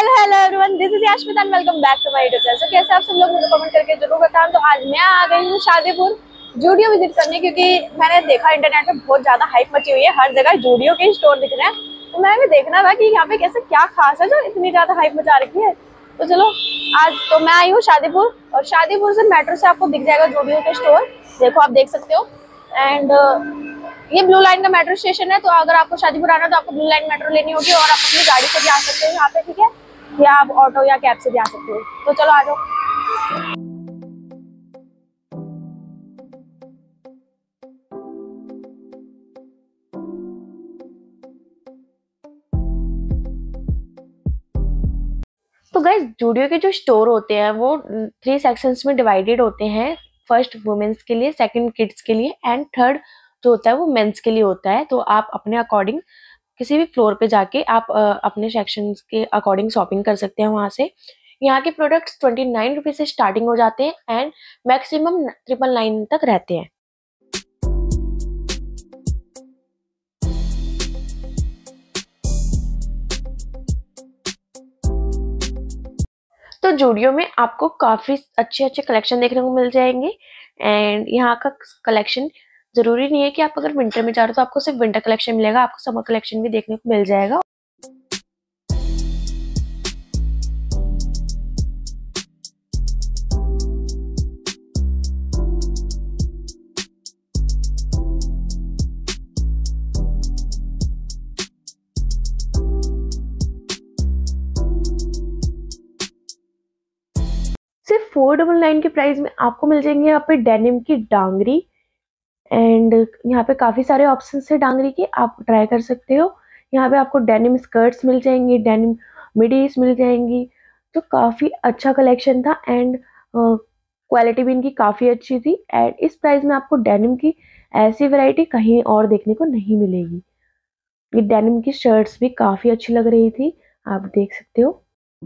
Hello everyone, this is Yashmita and welcome back to my YouTube channel. So कैसे आप सब लोग मुझे कमेंट करके जरूर बताएं। तो आज मैं आ गई हूँ शादीपुर जूडियो विजिट करने, क्योंकि मैंने देखा इंटरनेट पे बहुत ज्यादा हाइप मची हुई है, हर जगह जूडियो के स्टोर दिख रहे हैं। तो मैंने भी देखना था कि यहाँ पे कैसे क्या खास है जो इतनी ज्यादा हाइप मचा रखी है। तो चलो आज तो मैं आई हूँ शादीपुर, और शादीपुर से मेट्रो से आपको दिख जाएगा जूडियो के स्टोर। देखो आप देख सकते हो। एंड ये ब्लू लाइन का मेट्रो स्टेशन है। तो अगर आपको शादीपुर आना है तो आपको ब्लू लाइन मेट्रो लेनी होगी, और आप अपनी गाड़ी से भी आ सकते हो यहाँ पे, ठीक है, या आप ऑटो या कैब से भी आ सकते हो। तो चलो आ जाओ। तो गाइस, जूडियो के जो स्टोर होते हैं वो 3 सेक्शंस में डिवाइडेड होते हैं। फर्स्ट वुमेन्स के लिए, सेकंड किड्स के लिए, एंड थर्ड जो होता है वो मेंस के लिए होता है। तो आप अपने अकॉर्डिंग किसी भी फ्लोर पे जाके आप अपने सेक्शन के अकॉर्डिंग शॉपिंग कर सकते हैं वहां से। यहाँ के प्रोडक्ट्स 29 रुपीज से स्टार्टिंग हो जाते हैं एंड मैक्सिमम 999 तक रहते हैं। तो जूडियो में आपको काफी अच्छे अच्छे कलेक्शन देखने को मिल जाएंगे। एंड यहाँ का कलेक्शन जरूरी नहीं है कि आप अगर विंटर में जा रहे हो तो आपको सिर्फ विंटर कलेक्शन मिलेगा, आपको समर कलेक्शन भी देखने को मिल जाएगा। सिर्फ 499 के प्राइस में आपको मिल जाएंगे यहाँ पे डेनिम की डांगरी। एंड यहाँ पे काफी सारे ऑप्शन है डांगरी के, आप ट्राई कर सकते हो। यहाँ पे आपको डेनिम स्कर्ट्स मिल जाएंगी, डेनिम मिडीज मिल जाएंगी। तो काफी अच्छा कलेक्शन था एंड क्वालिटी भी इनकी काफी अच्छी थी। एंड इस प्राइस में आपको डेनिम की ऐसी वैरायटी कहीं और देखने को नहीं मिलेगी। ये डेनिम की शर्ट्स भी काफी अच्छी लग रही थी, आप देख सकते हो।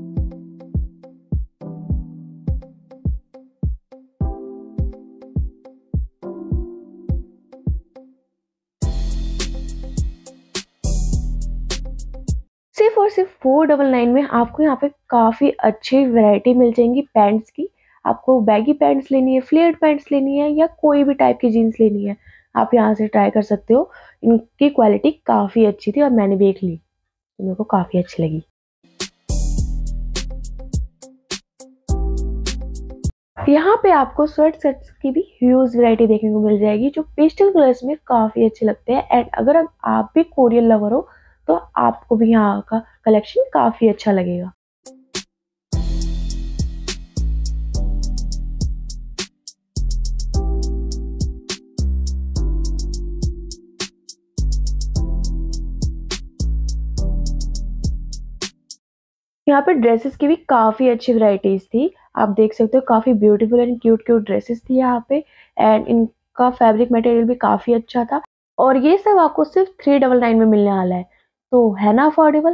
सिर्फ और सिर्फ 499 में आपको यहाँ पे काफी अच्छी वैरायटी मिल जाएंगी पैंट्स की। आपको बैगी पैंट्स लेनी है, फ्लेयर्ड पैंट्स लेनी है, या कोई भी टाइप की जीन्स लेनी है, आप यहाँ से ट्राई कर सकते हो। इनकी क्वालिटी काफी अच्छी थी और मैंने देख ली तो मेरे को काफी अच्छी लगी। यहाँ पे आपको स्वेट सेट्स की भी ह्यूज वैरायटी देखने को मिल जाएगी जो पेस्टल कलर्स में काफी अच्छे लगते हैं। एंड अगर आप भी कोरियन लवर हो तो आपको भी यहाँ का कलेक्शन काफी अच्छा लगेगा। यहाँ पे ड्रेसेस की भी काफी अच्छी वैरायटीज थी, आप देख सकते हो। काफी beautiful and cute cute dresses थी यहाँ पे। एंड इनका फैब्रिक मटेरियल भी काफी अच्छा था। और ये सब आपको सिर्फ 399 में मिलने वाला है, तो है ना अफोर्डेबल।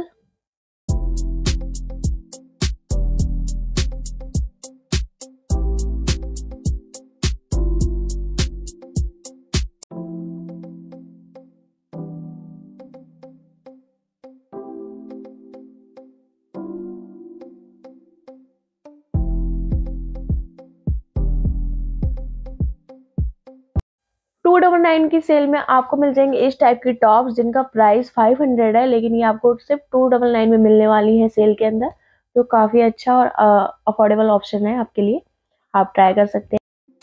$299 की सेल में आपको मिल जाएंगे इस टाइप की टॉप्स जिनका प्राइस 500 है, लेकिन ये आपको सिर्फ 299 में मिलने वाली है सेल के अंदर। तो काफी अच्छा और अफोर्डेबल ऑप्शन है आपके लिए, आप ट्राई कर सकते हैं।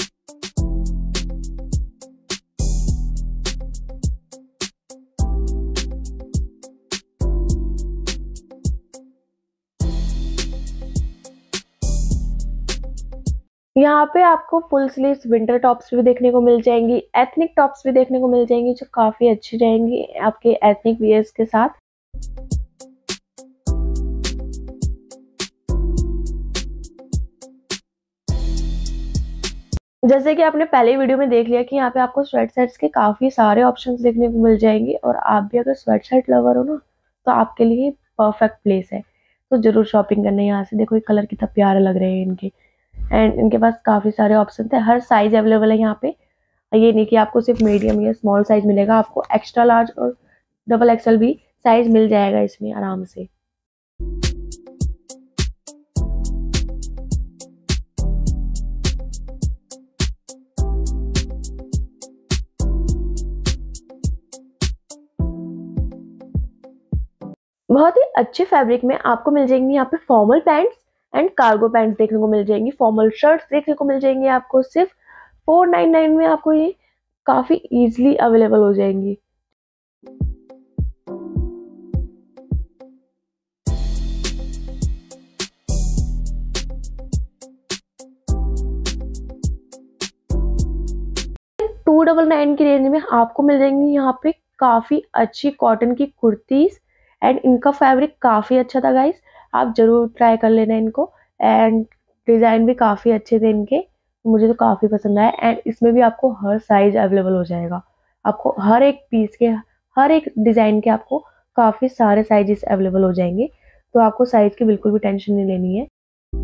यहाँ पे आपको फुल स्लीव्स विंटर टॉप्स भी देखने को मिल जाएंगी, एथनिक टॉप्स भी देखने को मिल जाएंगी जो काफी अच्छी रहेंगी आपके एथनिक वियर्स के साथ। जैसे कि आपने पहले वीडियो में देख लिया कि यहाँ पे आपको स्वेट शर्ट्स के काफी सारे ऑप्शंस देखने को मिल जाएंगे, और आप भी अगर स्वेट शर्ट लवर हो ना तो आपके लिए परफेक्ट प्लेस है। तो जरूर शॉपिंग करने यहाँ से। देखो ये कलर कितना प्यारे लग रहे हैं इनके। एंड इनके पास काफी सारे ऑप्शन थे, हर साइज अवेलेबल है यहाँ पे। ये नहीं कि आपको सिर्फ मीडियम या स्मॉल साइज मिलेगा, आपको एक्स्ट्रा लार्ज और डबल एक्सएल भी साइज मिल जाएगा इसमें आराम से। बहुत ही अच्छे फैब्रिक में आपको मिल जाएंगी यहाँ पे formal pants and cargo pants देखने को मिल जाएंगी, फॉर्मल शर्ट्स देखने को मिल जाएंगी आपको सिर्फ 499 में। आपको ये काफी इजीली अवेलेबल हो जाएंगी। $299 की रेंज में आपको मिल जाएंगी यहाँ पे काफी अच्छी कॉटन की कुर्तीज एंड इनका फैब्रिक काफी अच्छा था गाइस, आप जरूर ट्राई कर लेना इनको। एंड डिजाइन भी काफी अच्छे थे इनके, मुझे तो काफी पसंद आया। एंड इसमें भी आपको हर साइज अवेलेबल हो जाएगा, आपको हर एक पीस के, हर एक डिजाइन के आपको काफी सारे साइजेस अवेलेबल हो जाएंगे, तो आपको साइज की बिल्कुल भी टेंशन नहीं लेनी है।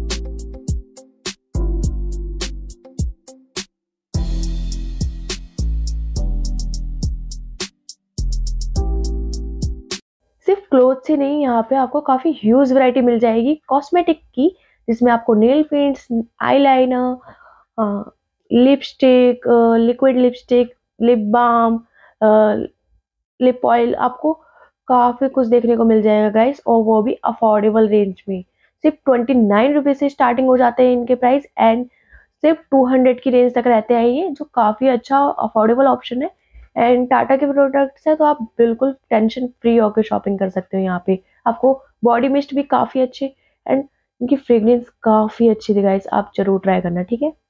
सिर्फ क्लोथ ही नहीं, यहाँ पे आपको काफी ह्यूज वैरायटी मिल जाएगी कॉस्मेटिक की, जिसमें आपको nail paints, eyeliner, lipstick, liquid lipstick, lip balm, lip oil, आपको काफी कुछ देखने को मिल जाएगा गाइस, और वो भी अफोर्डेबल रेंज में। सिर्फ 29 रुपए से स्टार्टिंग हो जाते हैं इनके प्राइस एंड सिर्फ 200 की रेंज तक रहते हैं ये, जो काफी अच्छा अफोर्डेबल ऑप्शन है। एंड टाटा के प्रोडक्ट्स है तो आप बिल्कुल टेंशन फ्री होकर शॉपिंग कर सकते हो। यहाँ पे आपको बॉडी मिस्ट भी काफी अच्छे एंड इनकी फ्रेग्रेंस काफी अच्छी थी गाइस, आप जरूर ट्राई करना, ठीक है।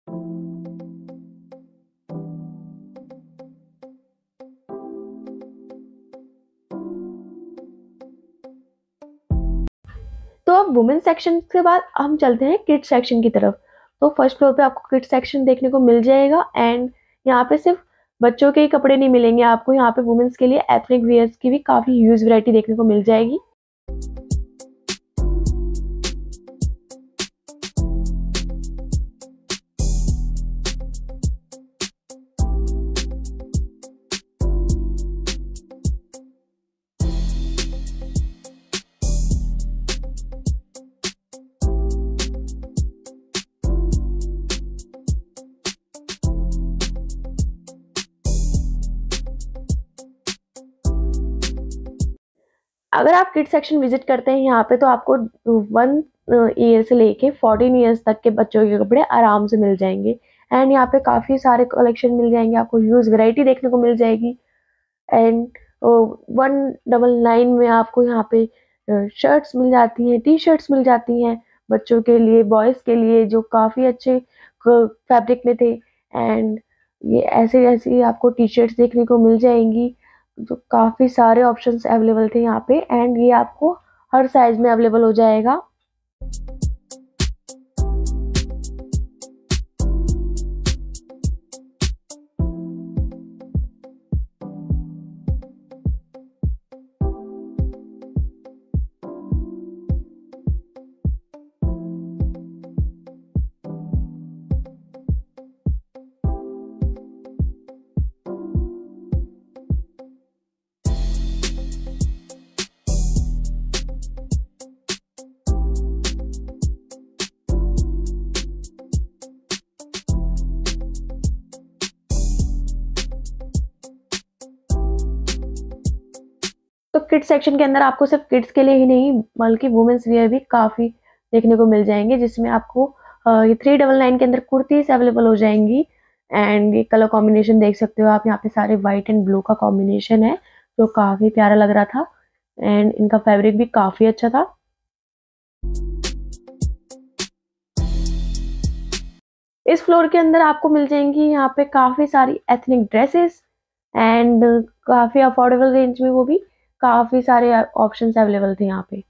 तो अब वुमेन सेक्शन के बाद हम चलते हैं किड्स सेक्शन की तरफ। तो फर्स्ट फ्लोर पे आपको किड्स सेक्शन देखने को मिल जाएगा एंड यहाँ पे सिर्फ बच्चों के ही कपड़े नहीं मिलेंगे आपको, यहाँ पे वुमेन्स के लिए एथनिक वेयर्स की भी काफी ह्यूज वैरायटी देखने को मिल जाएगी। अगर आप किड्स सेक्शन विजिट करते हैं यहाँ पे तो आपको 1 ईयर से लेके 14 ईयर्स तक के बच्चों के कपड़े आराम से मिल जाएंगे। एंड यहाँ पे काफी सारे कलेक्शन मिल जाएंगे, आपको ह्यूज वैरायटी देखने को मिल जाएगी। एंड 199 में आपको यहाँ पे शर्ट्स मिल जाती हैं, टी शर्ट्स मिल जाती हैं बच्चों के लिए, बॉयज के लिए, जो काफी अच्छे फैब्रिक में थे। एंड ये ऐसे ऐसी आपको टी शर्ट्स देखने को मिल जाएंगी, तो काफी सारे ऑप्शंस अवेलेबल थे यहाँ पे एंड ये आपको हर साइज में अवेलेबल हो जाएगा। तो किड्स सेक्शन के अंदर आपको सिर्फ किड्स के लिए ही नहीं बल्कि वुमेन्स वियर भी काफी देखने को मिल जाएंगे, जिसमें आपको ये 399 के अंदर कुर्तीज अवेलेबल हो जाएंगी। एंड ये कलर कॉम्बिनेशन देख सकते हो आप, यहाँ पे सारे व्हाइट एंड ब्लू का कॉम्बिनेशन है जो काफी प्यारा लग रहा था एंड इनका फैब्रिक भी काफी अच्छा था। इस फ्लोर के अंदर आपको मिल जाएंगी यहाँ पे काफी सारी एथनिक ड्रेसेस एंड काफी अफोर्डेबल रेंज में, वो भी काफी सारे ऑप्शंस अवेलेबल थे यहाँ पे।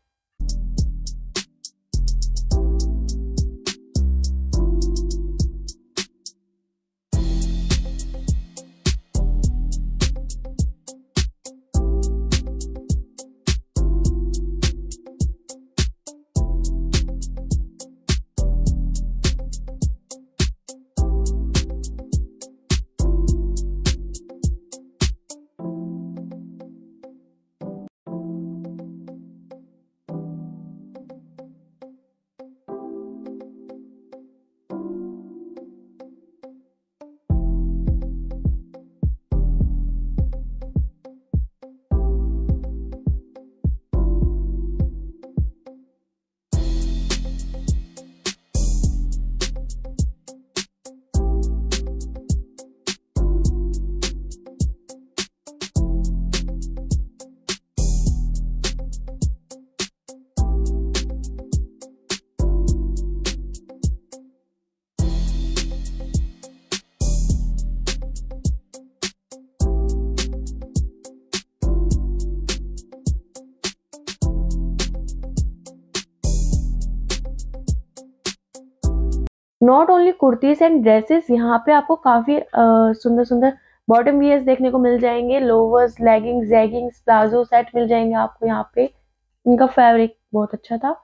Not only kurtis and dresses, यहाँ पे आपको काफी सुंदर सुंदर बॉटम वियर्स देखने को मिल जाएंगे, lowers, leggings, jeggings, palazzo set मिल जाएंगे आपको यहाँ पे। इनका फैब्रिक बहुत अच्छा था।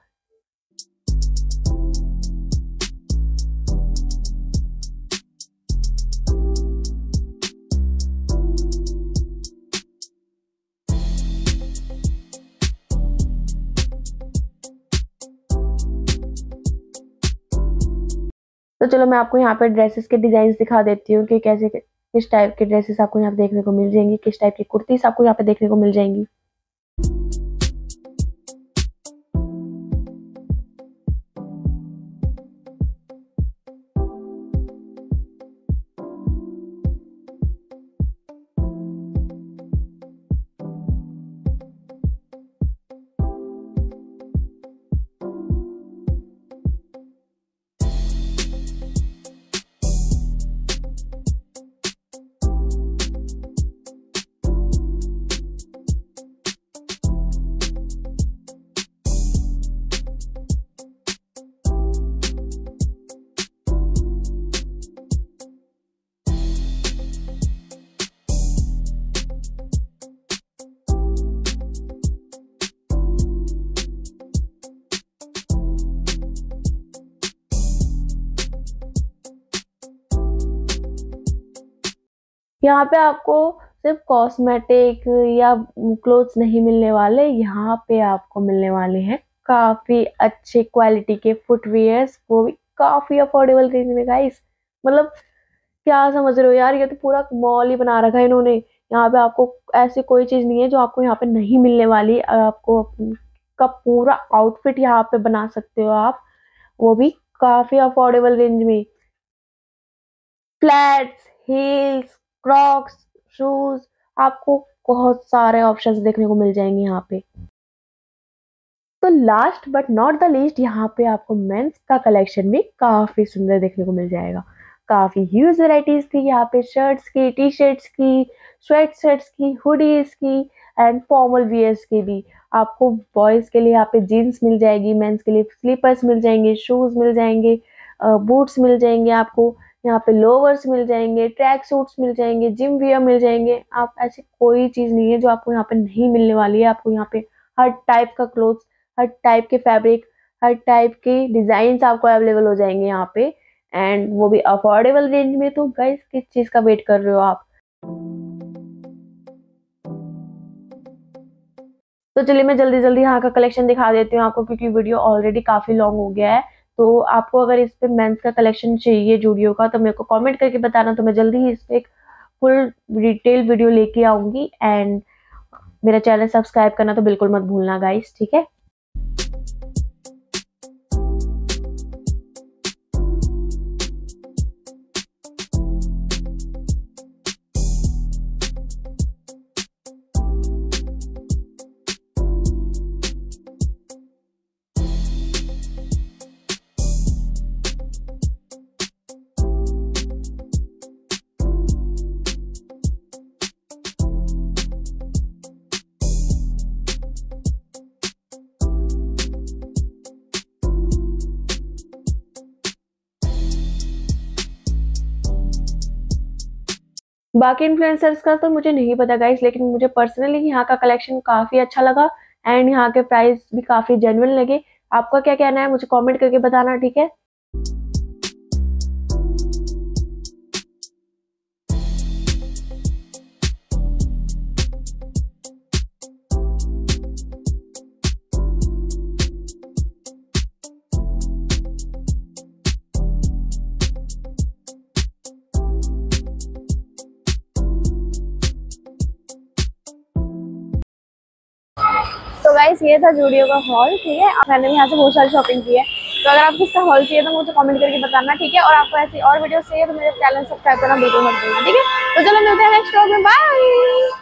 तो चलो मैं आपको यहाँ पे ड्रेसेस के डिजाइन दिखा देती हूँ कि कैसे किस टाइप के ड्रेसेस आपको यहाँ पे देखने को मिल जाएंगी, किस टाइप की कुर्तीस आपको यहाँ पे देखने को मिल जाएंगी। यहाँ पे आपको सिर्फ कॉस्मेटिक या क्लोथ्स नहीं मिलने वाले, यहाँ पे आपको मिलने वाले हैं काफी अच्छे क्वालिटी के फुटवेयर्स, वो भी काफी अफोर्डेबल रेंज में गाइस। मतलब क्या समझ रहे हो यार, ये तो पूरा मॉल ही बना रखा है इन्होंने। यहाँ पे आपको ऐसी कोई चीज नहीं है जो आपको यहाँ पे नहीं मिलने वाली। आपको का पूरा आउटफिट यहाँ पे बना सकते हो आप, वो भी काफी अफोर्डेबल रेंज में। फ्लैट्स, हील्स, क्रॉक्स, शूज, आपको बहुत सारे ऑप्शंस देखने को मिल जाएंगे यहाँ पे। तो last but not the least, यहाँ पे आपको मेंस का कलेक्शन भी काफी सुंदर देखने को मिल जाएगा। काफी ह्यूज वैरायटीज थी यहाँ पे, शर्ट्स की, टी शर्ट्स की, स्वेट शर्ट्स की, हुडीज की एंड फॉर्मल वियर्स की भी। आपको बॉयज के लिए यहाँ पे जीन्स मिल जाएगी, मेंस के लिए स्लीपर्स मिल जाएंगे, शूज मिल जाएंगे, बूट्स मिल जाएंगे, आपको यहाँ पे लोवर्स मिल जाएंगे, ट्रैक सूट्स मिल जाएंगे, जिम वियर मिल जाएंगे। आप ऐसी कोई चीज नहीं है जो आपको यहाँ पे नहीं मिलने वाली है। आपको यहाँ पे हर टाइप का क्लोथ्स, हर टाइप के फैब्रिक, हर टाइप के डिजाइन आपको अवेलेबल हो जाएंगे यहाँ पे, एंड वो भी अफोर्डेबल रेंज में। तो गाइस किस चीज का वेट कर रहे हो आप। तो चलिए मैं जल्दी जल्दी यहाँ का कलेक्शन दिखा देती हूँ आपको, क्योंकि वीडियो ऑलरेडी काफी लॉन्ग हो गया है। तो आपको अगर इस पे मेंस का कलेक्शन चाहिए जूडियो का, तो मेरे को कमेंट करके बताना, तो मैं जल्दी ही इस पे एक फुल डिटेल वीडियो लेके आऊंगी। एंड मेरा चैनल सब्सक्राइब करना तो बिल्कुल मत भूलना गाइस, ठीक है। बाकी इन्फ्लुएंसर्स का तो मुझे नहीं पता गाइस, लेकिन मुझे पर्सनली यहाँ का कलेक्शन काफी अच्छा लगा एंड यहाँ के प्राइस भी काफी जेन्युइन लगे। आपका क्या कहना है मुझे कमेंट करके बताना, ठीक है। तो गाइस ये था जूडियो का हॉल, ठीक है। मैंने भी यहाँ से बहुत सारी शॉपिंग की है। तो अगर आपको इसका हॉल चाहिए तो मुझे कमेंट करके बताना, ठीक है। और आपको ऐसी और वीडियो चाहिए तो मेरे चैनल सब्सक्राइब करना बिल्कुल मत भूलना, ठीक है। तो चलो मिलते हैं नेक्स्ट व्लॉग में, बाय।